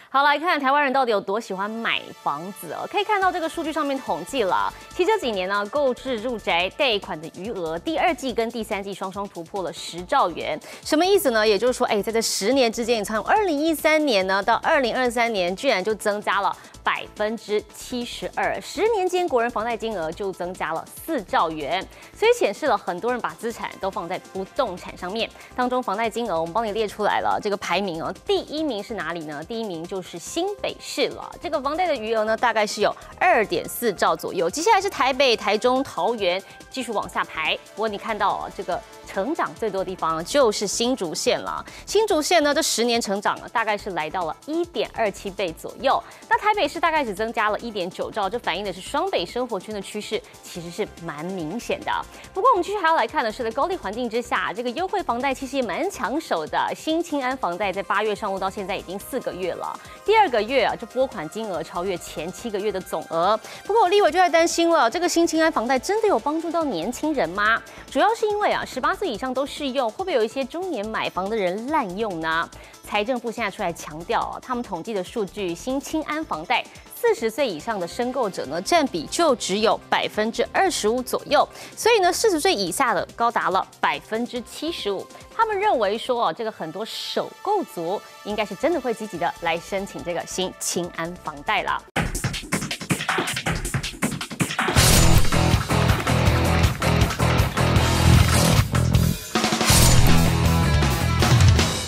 好，来看台湾人到底有多喜欢买房子哦。可以看到这个数据上面统计了，其实这几年呢，购置住宅贷款的余额，第二季跟第三季双双突破了10兆元。什么意思呢？也就是说，在这10年之间，你从2013年呢到2023年，居然就增加了72%，10年间国人房贷金额就增加了4兆元，所以显示了很多人把资产都放在不动产上面。当中房贷金额我们帮你列出来了，这个排名哦，第1名是哪里呢？第1名就是新北市了，这个房贷的余额呢大概是有2.4兆左右，接下来是台北、台中、桃园，继续往下排。不过你看到这个成长最多的地方就是新竹县了，新竹县呢这10年成长大概是来到了1.27倍左右，那台北市大概只增加了1.9兆，这反映的是双北生活圈的趋势其实是蛮明显的。不过我们继续还要来看的是，在高利环境之下，这个优惠房贷其实也蛮抢手的。新青安房贷在8月上路到现在已经4个月了，第2个月这拨款金额超越前7个月的总额。不过立委就在担心了，这个新青安房贷真的有帮助到年轻人吗？主要是因为18岁以上都适用，会不会有一些中年买房的人滥用呢？财政部现在出来强调，他们统计的数据，新青安房贷40岁以上的申购者呢，占比就只有25%左右，所以呢，40岁以下的高达了75%。他们认为说，这个很多首购族应该是真的会积极的来申请这个新青安房贷啦。